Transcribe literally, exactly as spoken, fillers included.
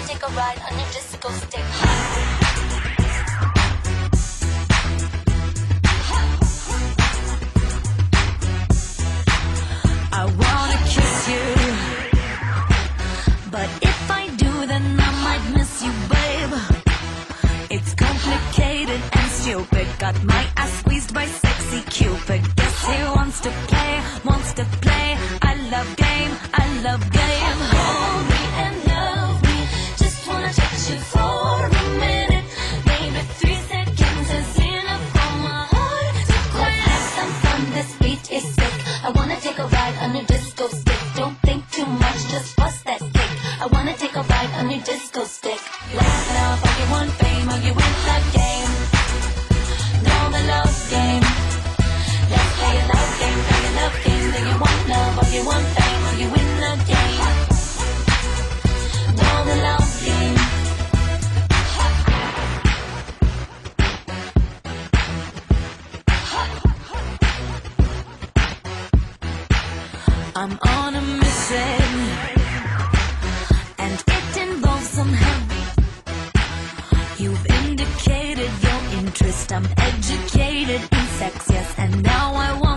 take a ride on your disco stick. I wanna kiss you, but if I do, then I might miss you, babe. It's complicated and stupid. Got my ass squeezed by sexy Cupid. Guess he wants to play, wants to play. I love game, I love game. Hold me and love me, just wanna touch you for a minute. Maybe three seconds is enough for my heart to quit. Let's have some fun, this beat is sick. I wanna take a ride on your disco stick. Don't think too much, just bust that stick. I wanna take a ride on your disco stick. Laugh it off, all you want fame, or you win the game. Know the love game. Let's play a love game, play a love game. Do you want love, or you want fame, or you win the game? Know the love game. I'm on a mission, and it involves some help. You've indicated your interest. I'm educated in sex, yes, and now I want